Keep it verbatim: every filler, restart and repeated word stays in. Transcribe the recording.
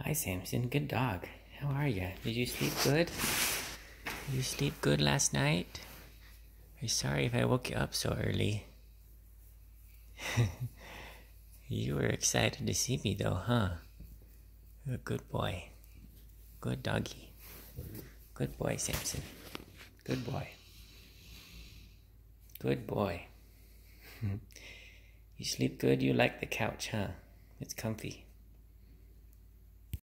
Hi, Samson. Good dog. How are you? Did you sleep good? Did you sleep good last night? I'm sorry if I woke you up so early. You were excited to see me though, huh? You're a good boy. Good doggy. Good boy, Samson. Good boy. Good boy. You sleep good? You like the couch, huh? It's comfy.